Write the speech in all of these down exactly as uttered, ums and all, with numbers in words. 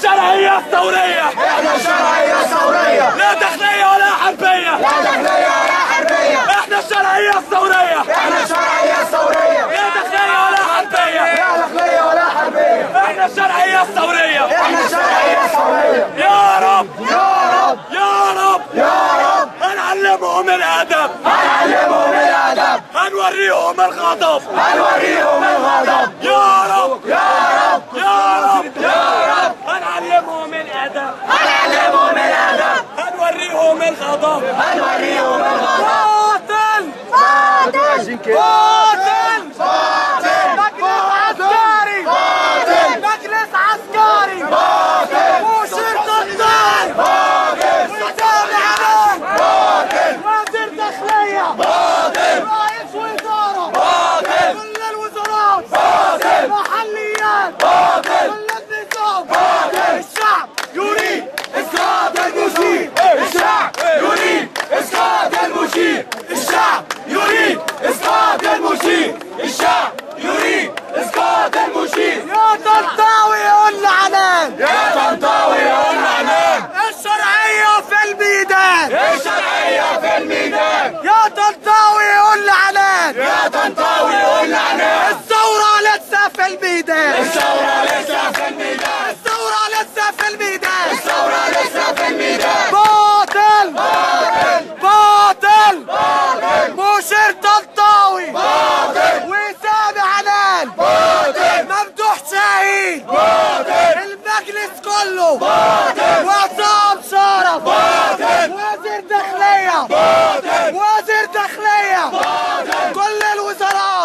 الشرعية الثورية، احنا الشرعية الثورية، لا داخلية ولا حربية، لا داخلية ولا حربية، احنا الشرعية الثورية، احنا الشرعية الثورية، لا داخلية ولا حربية، لا داخلية ولا حربية، احنا الشرعية الثورية، احنا الشرعية الثورية. يا رب يا رب يا رب يا رب هنعلمهم الأدب، هنعلمهم الأدب، هنوريهم الغضب، هنوريهم الغضب. يا رب يا رب يا رب يا رب هنعلمهم الأدب، هنعلمهم الأدب، هنوريهم الغضب. هنوريهم الغضب. قاتل قاتل قاتل قاتل مجلس عسكري، قاتل مجلس عسكري، قاتل وشرطة النار، قاتل وسام علام، قاتل وزير داخلية، قاتل رئيس وزارة، قاتل كل الوزارات، قاتل محليات، قاتل كل النظام، قاتل. الشعب يريد اسقاط المشير، الشعب يريد اسقاط المشير، الشعب يريد اسقاط المشير، الشعب يريد اسقاط المشير. يا طنطاوي قول عنان، يا طنطاوي قول عنان، الشرعية في الميدان، الشرعية في الميدان. يا طنطاوي قول عنان، يا طنطاوي قول عنان، الثورة لسه في الميدان، الثورة لسه في الميدان، الثورة لسه في الميدان، الثورة لسه في الميدان. باطل باطل باطل باطل مشير طنطاوي، باطل وسام عنان، باطل ممدوح شاهين، باطل المجلس كله، باطل وعصام شرف، باطل وزير داخلية، باطل وزير داخلية، باطل كل الوزارات،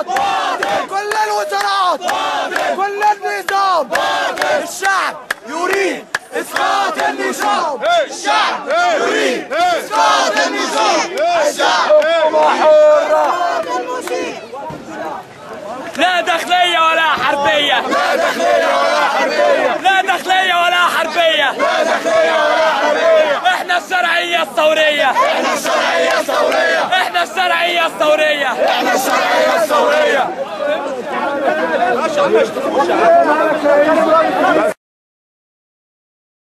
كل الوزارات، كل النظام، الشعب يريد اسقاط النظام، الشعب يريد اسقاط النظام، الشعب لا داخلية ولا حربية، لا داخلية ولا حربية، لا داخلية ولا حربية، لا داخلية ولا حربية. احنا الشرعية الثورية، احنا الشرعية الثورية، احنا الشرعية الثورية، احنا الشرعية الثورية.